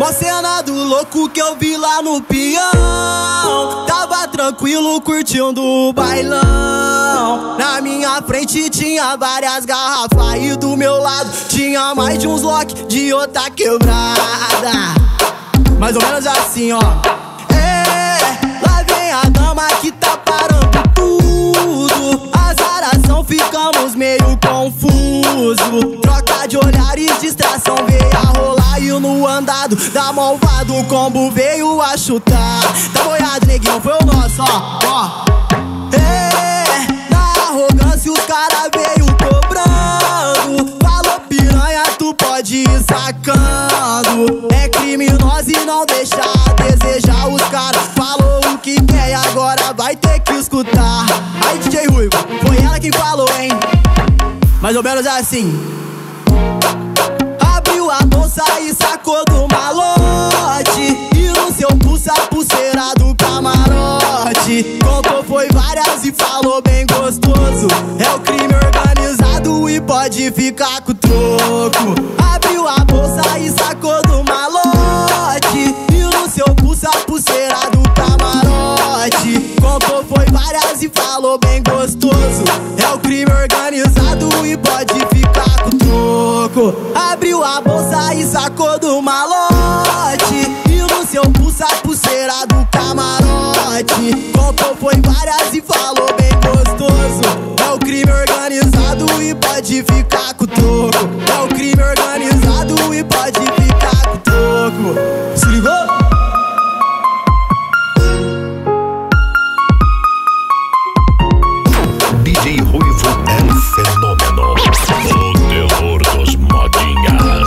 Mó cena do louco que eu vi lá no peão. Tava tranquilo curtindo o bailão. Na minha frente tinha várias garrafas e do meu lado tinha mais de uns lock de outra quebrada. Mais ou menos assim, ó. Lá vem a dama que tá parando tudo. Azaração, ficamos meio confuso. Troca de olhares, distração veio a rolar. E no andado da malvado o combo veio a chutar. Tá boiado, neguinho, foi o nosso, ó. Na arrogância os cara veio cobrando. Falou piranha, tu pode ir sacando. É criminoso e não deixa a desejar. Os cara falou o que quer e agora vai ter que escutar. Aí DJ Ruivo, foi ela quem falou, hein? Mais ou menos assim. Abriu a bolsa e sacou do malote. E no seu pulso a pulseira do camarote. Contou foi várias e falou bem gostoso. É o crime organizado e pode ficar com o troco. Abriu a bolsa e sacou do malote. E no seu pulso a pulseira do camarote. Contou foi várias e falou bem gostoso. É o crime organizado e pode ficar com o troco. Abriu a bolsa e sacou do malote. E no seu pulso a pulseira do camarote. Contou foi várias e falou bem gostoso. É o crime organizado e pode ficar com o troco. É o crime organizado e pode ficar com o troco. Se ligou? DJ Ruivo é um fenômeno. O terror dos modinhas.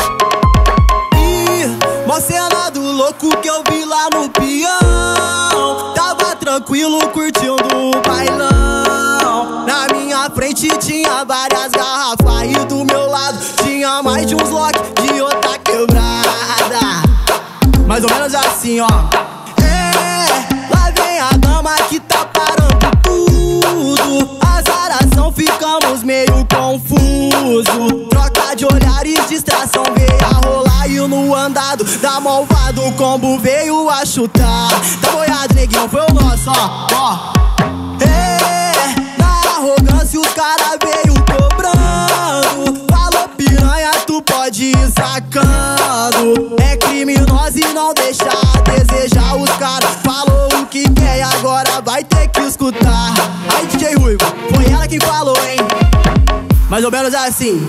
Mó cena do louco que eu vi lá no peão. Tava tranquilo curtindo o bailão. Na minha frente tinha várias garrafas e do meu lado tinha mais de uns lock de outra quebrada. Mais ou menos assim, ó. Lá vem a dama que tá parando tudo. Azaração, ficamos meio confuso. Troca de olhares, distração veio a rolar. E no andado da malvado o combo veio a chutar. Tá boiado, neguinho, foi o nosso, ó. Na arrogância os cara veio cobrando. Falou piranha, tu pode ir sacando. É criminoso e não deixa a desejar. Os cara falou o que quer e agora vai ter que escutar. Aí DJ Ruivo, foi ela quem falou, hein? Mais ou menos assim.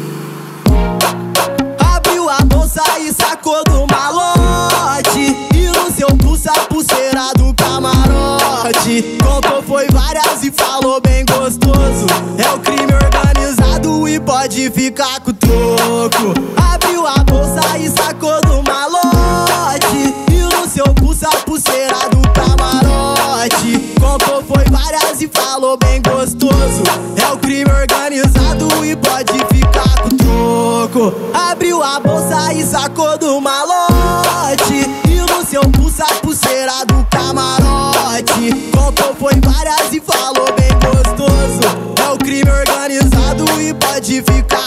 Abriu a bolsa e sacou do malote. E no seu pulso a pulseira do camarote. Contou foi várias e falou bem gostoso. É o crime organizado e pode ficar com o troco. Abriu a bolsa e sacou do malote. E no seu pulso a pulseira do camarote. Contou foi várias e falou bem gostoso. É o crime organizado e pode ficar com o troco. Abriu a bolsa e sacou do malote. E no seu pulso a pulseira do camarote. Contou foi várias e falou bem gostoso. É o crime organizado e pode ficar